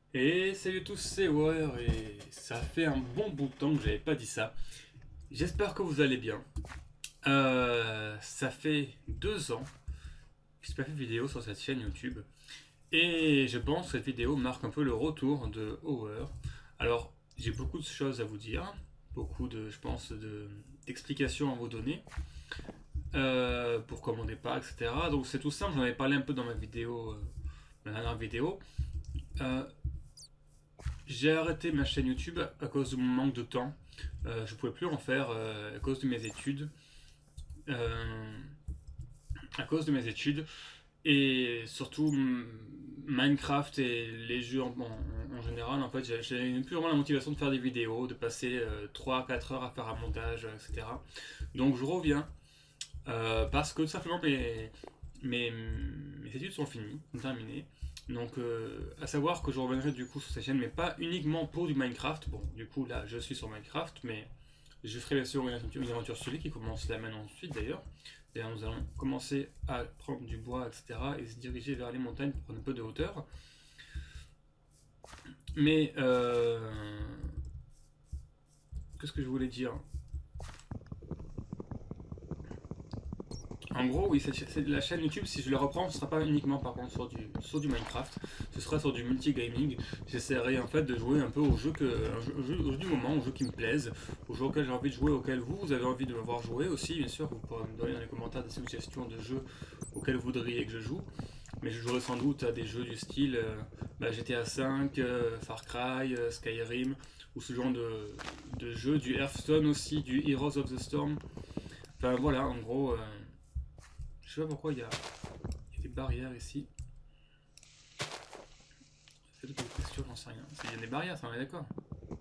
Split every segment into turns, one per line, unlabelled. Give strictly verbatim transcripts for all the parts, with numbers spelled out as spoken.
Et salut à tous, c'est War et ça fait un bon bout de temps que j'avais pas dit ça. J'espère que vous allez bien. Euh, ça fait deux ans que j'ai pas fait de vidéo sur cette chaîne YouTube et je pense que cette vidéo marque un peu le retour de Hour. Alors j'ai beaucoup de choses à vous dire, beaucoup de, je pense, de d'explications à vous donner euh, pour commander pas, et cetera. Donc c'est tout simple, j'en avais parlé un peu dans ma vidéo, euh, ma dernière vidéo. Euh, J'ai arrêté ma chaîne YouTube à cause de mon manque de temps. Euh, je pouvais plus en faire euh, à cause de mes études. Euh, à cause de mes études. Et surtout Minecraft et les jeux en, en- en général, en fait, j'ai- j'ai plus vraiment la motivation de faire des vidéos, de passer euh, trois à quatre heures à faire un montage, euh, et cetera. Donc je reviens euh, parce que tout simplement mes, mes, mes études sont finies, sont terminées. Donc, euh, à savoir que je reviendrai du coup sur cette chaîne, mais pas uniquement pour du Minecraft. Bon, du coup, là, je suis sur Minecraft, mais je ferai bien sûr une aventure, une aventure sur lui qui commence là maintenant ensuite d'ailleurs. D'ailleurs, nous allons commencer à prendre du bois, et cetera et se diriger vers les montagnes pour prendre un peu de hauteur. Mais, euh, qu'est-ce que je voulais dire? En gros, oui, c'est la chaîne YouTube, si je la reprends, ce sera pas uniquement par contre sur du, sur du Minecraft, ce sera sur du multigaming. J'essaierai en fait de jouer un peu aux jeux, que, aux jeux, aux jeux du moment, aux jeux qui me plaisent, aux jeux auxquels j'ai envie de jouer, auxquels vous, vous avez envie de me voir jouer aussi, bien sûr. Vous pourrez me donner dans les commentaires des suggestions de jeux auxquels vous voudriez que je joue. Mais je jouerai sans doute à des jeux du style euh, bah, G T A cinq, euh, Far Cry, euh, Skyrim, ou ce genre de, de jeux, du Hearthstone aussi, du Heroes of the Storm. Enfin voilà, en gros. Euh, je sais pas pourquoi il y a, il y a des barrières ici. C'est toute une question, j'en sais rien. Il y a des barrières, ça on est d'accord.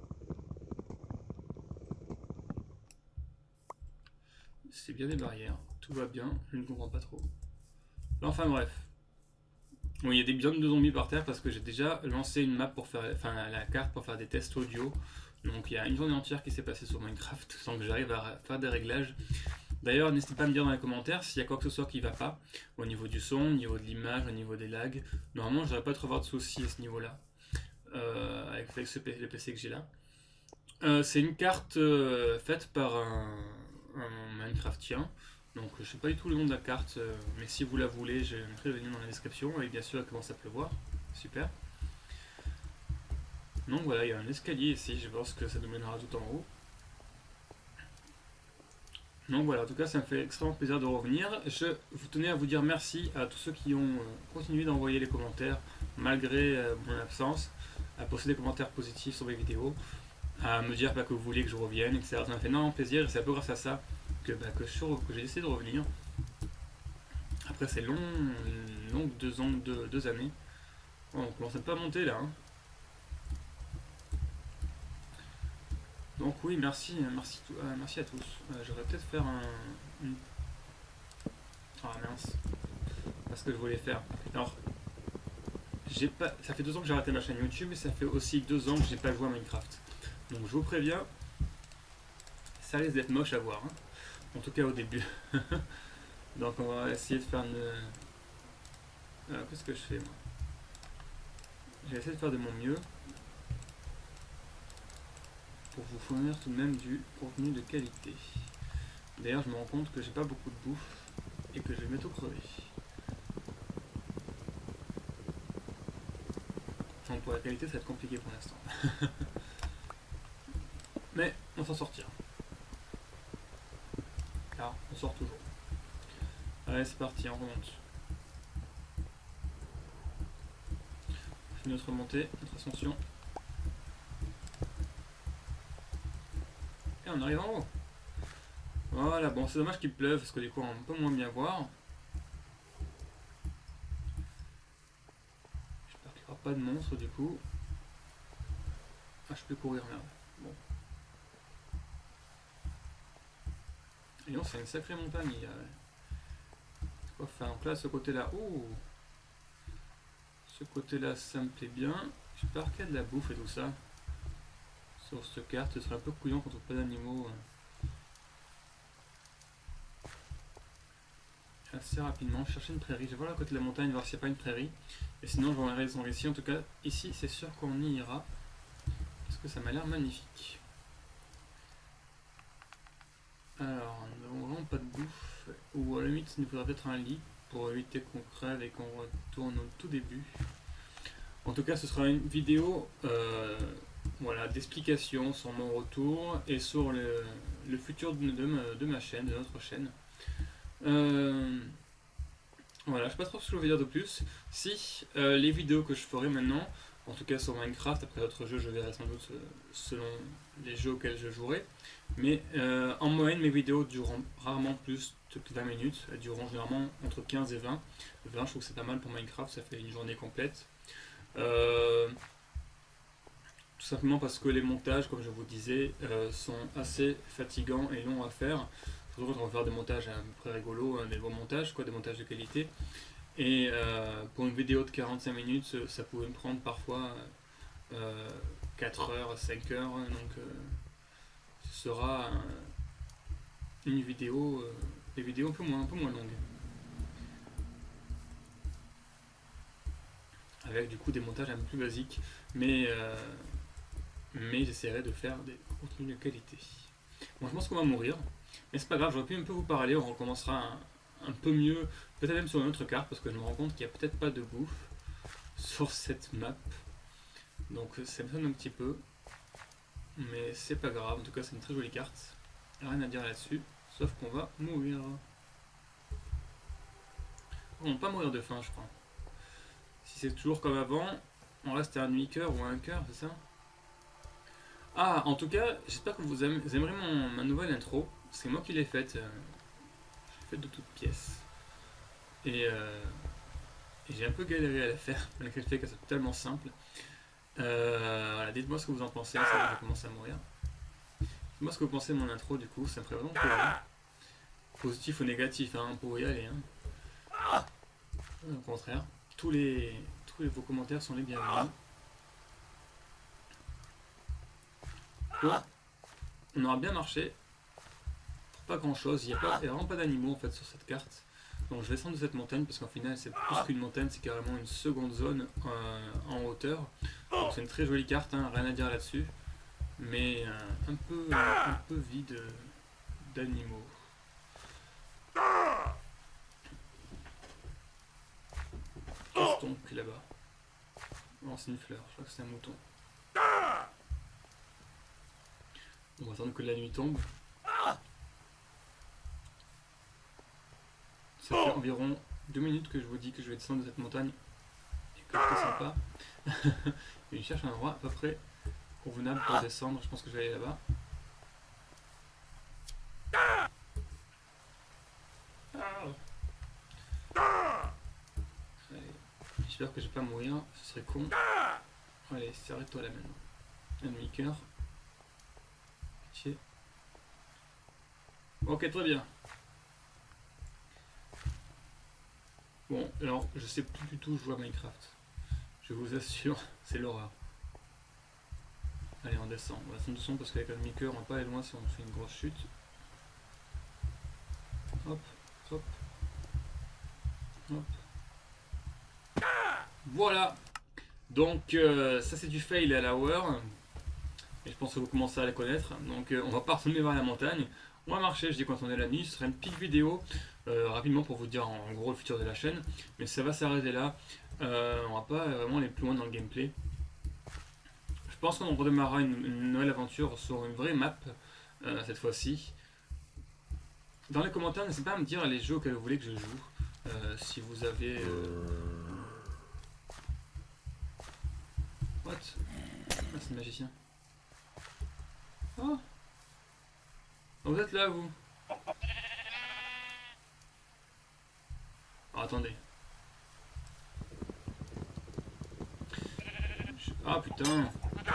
C'est bien des barrières. Tout va bien, je ne comprends pas trop. Enfin bref. Bon, il y a des biens de zombies par terre parce que j'ai déjà lancé une map pour faire, enfin la carte pour faire des tests audio. Donc il y a une journée entière qui s'est passée sur Minecraft sans que j'arrive à faire des réglages. D'ailleurs, n'hésitez pas à me dire dans les commentaires s'il y a quoi que ce soit qui va pas au niveau du son, au niveau de l'image, au niveau des lags. Normalement, je devrais pas trop avoir de soucis à ce niveau-là euh, avec, avec ce, le P C que j'ai là. Euh, c'est une carte euh, faite par un, un Minecraftien. Donc je sais pas du tout le nom de la carte, euh, mais si vous la voulez, je mettrai le lien dans la description. Et bien sûr, elle commence à pleuvoir. Super. Donc voilà, il y a un escalier ici, je pense que ça nous mènera tout en haut. Donc voilà, en tout cas, ça me fait extrêmement plaisir de revenir. Je vous tenais à vous dire merci à tous ceux qui ont euh, continué d'envoyer les commentaires malgré euh, mon absence, à poster des commentaires positifs sur mes vidéos, à me dire bah, que vous vouliez que je revienne, et cetera. Ça m'a fait énormément plaisir et c'est un peu grâce à ça que, bah, que, que j'ai décidé de revenir. Après ces longs, longues deux, ans, deux, deux années. Oh, on commence à pas monter là. Hein. Donc oui, merci, merci, euh, merci à tous. Euh, J'aurais peut-être faire un... Une... Ah mince, pas ce que je voulais faire. Alors, j'ai pas... ça fait deux ans que j'ai arrêté ma chaîne YouTube et ça fait aussi deux ans que j'ai pas joué à Minecraft. Donc je vous préviens, ça risque d'être moche à voir. Hein. En tout cas au début. Donc on va essayer de faire une... Alors qu'est-ce que je fais moi? J'ai essayé de faire de mon mieux pour vous fournir tout de même du contenu de qualité. D'ailleurs je me rends compte que j'ai pas beaucoup de bouffe et que je vais bientôt crever. Donc pour la qualité ça va être compliqué pour l'instant. Mais on s'en sortira. Car on sort toujours. Allez c'est parti, on remonte. On fait notre montée, notre ascension. Et on arrive en haut. Voilà, bon c'est dommage qu'il pleuve parce que du coup on peut moins bien voir. J'espère qu'il n'y aura pas de monstre du coup. Ah je peux courir merde. Bon. Et non c'est une sacrée montagne. Il y a... quoi faire. Donc là ce côté là. Ouh. Ce côté là ça me plaît bien. J'espère qu'il y a de la bouffe et tout ça. Sur cette carte, ce serait un peu couillon quand on trouve pas d'animaux. assez rapidement. Chercher une prairie. Je vais voir à côté de la montagne, voir s'il n'y a pas une prairie. Et sinon, je vais en descendre ici. En tout cas, ici, c'est sûr qu'on y ira. Parce que ça m'a l'air magnifique. Alors, nous n'avons vraiment pas de bouffe. Ou à la limite, il nous faudra peut-être un lit pour éviter qu'on crève et qu'on retourne au tout début. En tout cas, ce sera une vidéo euh, voilà, d'explication sur mon retour et sur le, le futur de, de, ma, de ma chaîne, de notre chaîne. Euh, voilà, je ne sais pas trop ce que je vais dire de plus. Si euh, les vidéos que je ferai maintenant, en tout cas sur Minecraft, après d'autres jeux, je verrai sans doute euh, selon les jeux auxquels je jouerai. Mais euh, en moyenne, mes vidéos dureront rarement plus de vingt minutes. Elles dureront généralement entre quinze et vingt. vingt, je trouve que c'est pas mal pour Minecraft, ça fait une journée complète. Euh, tout simplement parce que les montages, comme je vous disais, euh, sont assez fatigants et longs à faire. Surtout quand on va faire des montages à peu près rigolos, hein, des bons montages, quoi, des montages de qualité. Et euh, pour une vidéo de quarante-cinq minutes, ça pouvait me prendre parfois euh, quatre heures, cinq heures. Donc euh, ce sera euh, une vidéo, euh, des vidéos un peu moins, un peu moins longues. Avec du coup des montages un peu plus basiques, mais, euh, mais j'essaierai de faire des contenus de qualité. Bon, je pense qu'on va mourir, mais c'est pas grave, j'aurais pu un peu vous parler, on recommencera un, un peu mieux, peut-être même sur une autre carte, parce que je me rends compte qu'il n'y a peut-être pas de bouffe sur cette map, donc ça me sonne un petit peu, mais c'est pas grave, en tout cas c'est une très jolie carte, rien à dire là-dessus, sauf qu'on va mourir. On va pas mourir de faim, je crois. Si c'est toujours comme avant, on reste à un demi-cœur ou à un cœur, c'est ça? Ah, en tout cas, j'espère que vous aimerez mon, ma nouvelle intro. C'est moi qui l'ai faite. Euh, je l'ai faite de toutes pièces. Et, euh, et j'ai un peu galéré à la faire, malgré le fait que c'est tellement simple. Euh, voilà, dites-moi ce que vous en pensez, ça je commence à mourir. Dites-moi ce que vous pensez de mon intro, du coup, ça me ferait vraiment plaisir. Positif ou négatif, hein, on pourrait y aller. Hein. Au contraire, tous les, tous les, vos commentaires sont les bienvenus. Bon, on aura bien marché. Pour pas grand chose, il n'y a, a vraiment pas d'animaux en fait sur cette carte. Donc je vais descendre de cette montagne parce qu'en final c'est plus qu'une montagne, c'est carrément une seconde zone euh, en hauteur. Donc c'est une très jolie carte, hein, rien à dire là-dessus. Mais euh, un, peu, euh, un peu vide d'animaux. Qu'est-ce donc là-bas? Oh, c'est une fleur, je crois que c'est un mouton. On va attendre que la nuit tombe. Ça fait environ deux minutes que je vous dis que je vais descendre de cette montagne. Et que c'est sympa. Et je cherche un endroit à peu près convenable pour descendre. Je pense que je vais aller là-bas. J'espère que je vais pas mourir, ce serait con. Allez, arrête-toi là maintenant. Un demi-cœur. Ok, très bien. Bon, alors, je sais plus du tout jouer à Minecraft. Je vous assure, c'est l'horreur. Allez, on descend. On va descendre doucement parce qu'avec un demi-cœur, on va pas aller loin si on fait une grosse chute. Hop, hop. Hop. Voilà. Donc, euh, ça c'est du fail à la hour. Et je pense que vous commencez à la connaître. Donc, euh, on va pas retourner vers la montagne. On va marcher, je dis quand on est la nuit. Ce sera une petite vidéo euh, rapidement pour vous dire en gros le futur de la chaîne. Mais ça va s'arrêter là. Euh, on va pas vraiment aller plus loin dans le gameplay. Je pense qu'on redémarrera une, une nouvelle aventure sur une vraie map euh, cette fois-ci. Dans les commentaires, n'hésitez pas à me dire les jeux auxquels vous voulez que je joue. Euh, si vous avez... Euh... What? Ah, c'est le magicien. Oh, vous êtes là, vous? Alors, attendez. Je... Ah, putain.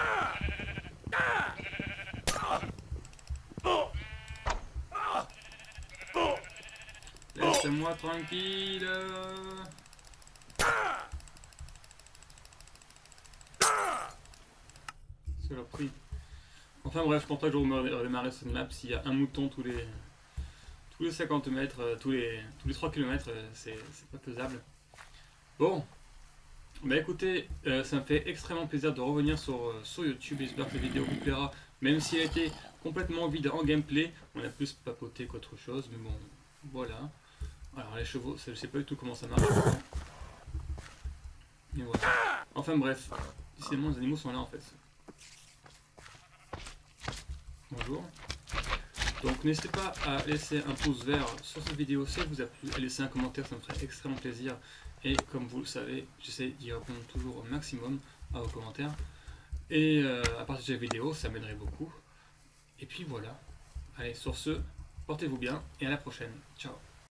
Laissez-moi tranquille. C'est leur prix. Enfin bref, je pense pas que je vais redémarrer cette map s'il y a un mouton tous les tous tous les cinquante mètres, euh, tous, les, tous les trois kilomètres, euh, c'est pas faisable. Bon, bah écoutez, euh, ça me fait extrêmement plaisir de revenir sur, euh, sur YouTube. J'espère que la vidéo vous plaira, même si elle a été complètement vide en gameplay. On a plus papoté qu'autre chose, mais bon, voilà. Alors les chevaux, ça, je sais pas du tout comment ça marche. Mais voilà. Enfin bref, décidément les animaux sont là en fait. Bonjour. Donc n'hésitez pas à laisser un pouce vert sur cette vidéo si elle vous a plu, à laisser un commentaire, ça me ferait extrêmement plaisir. Et comme vous le savez, j'essaie d'y répondre toujours au maximum à vos commentaires. Et euh, à partager la vidéo, ça m'aiderait beaucoup. Et puis voilà. Allez, sur ce, portez-vous bien et à la prochaine. Ciao.